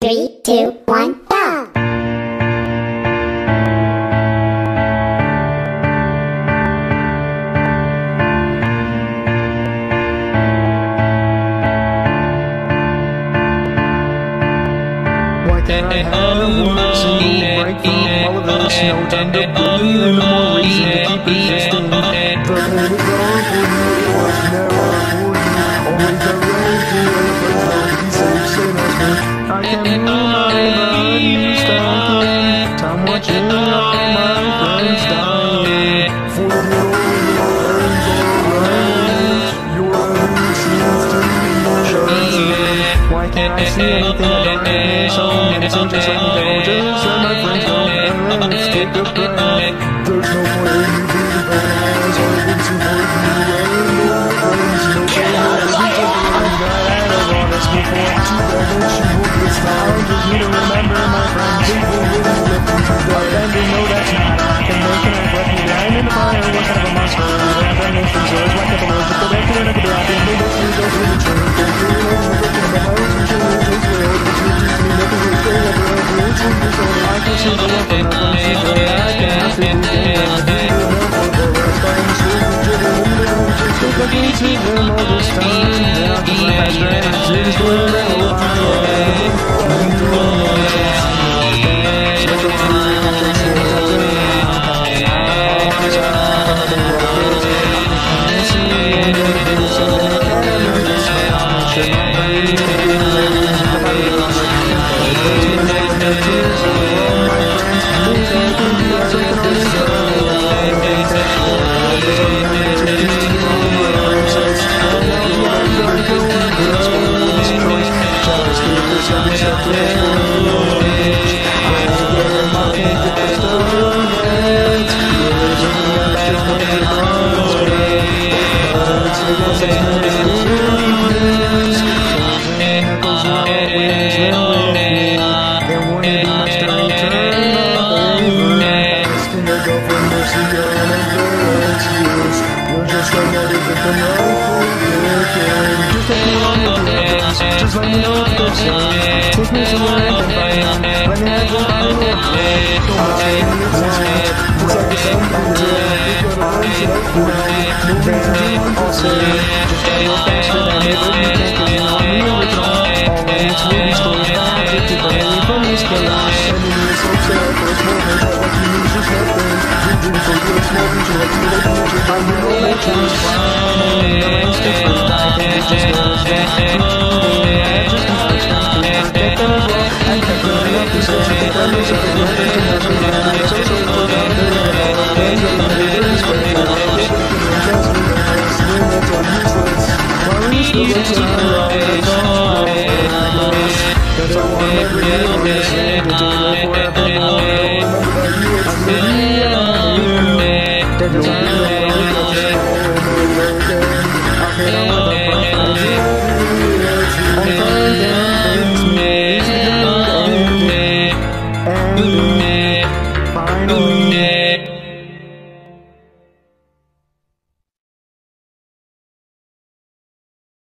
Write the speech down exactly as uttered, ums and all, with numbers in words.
Three, two, one, go! Why can't I have a word single break from all of this? No time to breathe and no more reason to keep existing. The whole was wrong for you, it was never for you. Always the road to it, but now be safe, say no more. I can't move my body, stacking. Time watching all my friends dying. For the world's alright. Your evolution's to me. Why can't I see anything I don't need? So innocent, just let me go. Just let my friends go. And let's take a breath. There's no point in you being bananas. I've been too hard to be no friends, no bananas. We took the one got out of all this before. Too bad that you hope this time. Just need to remember my friends. People really live from the dead. And they know that's not I can make an act. Left me lying in the fire. What kind of a monster? They have that nation, so it's like a balloon. Just go back to the neck of the rock. And they don't see those really true. Don't do it all. I can see the love from the I can't see the game. I do the love for the rest. I'm sleeping, jiggling, and just think I can see them all this time. Now I'm just like I dread. She's going to go just let me know if there's some. Take me to where I can find. Let me have your heart. Don't want to stay in your time. Looks like the same thing to do. We've got a run to that point. Moving to one percent. Just gotta go faster than ever you can. Cause you know I'm the original. All in its movie stories. Not addicted by any from this chaos. Sending me so sad for a small thing. But like you lose just nothing. Drinking for you a small future. Like you like you just find your own choice. The rain's different. I think it's just goes down. Only